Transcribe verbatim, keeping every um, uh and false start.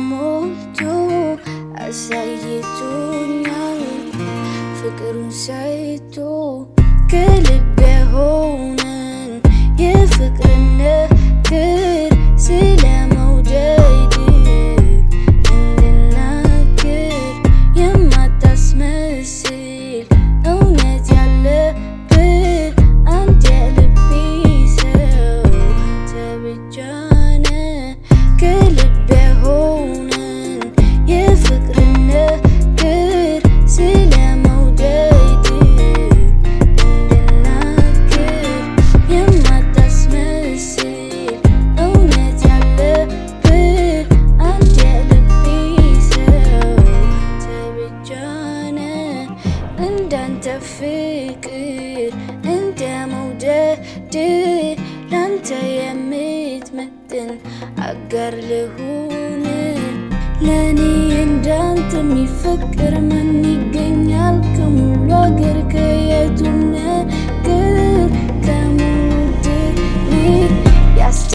ሞልቶ አሳይቶኛል ፍቅሩን ሳይቶ ከልቤ ሆነን የፍቅር ነገር ስለመውደድ እንድናገር የማታስመስል እውነት ያለብህ አንተ የልቤ ሰው ተብቻነ ከልቤ ሆነን የፍቅር ነገር ስለመውደድ እንድናገር የማታስመስል እውነት ያለብህ አንተ የልቤ ሰው ተብቻነ እንዳንተ ፍቅር እንደ መውደድ ላንተ የምትመጥን አጋር ልሁን ለኔ እንዳንተ የሚፈቅር ማን ይገኛል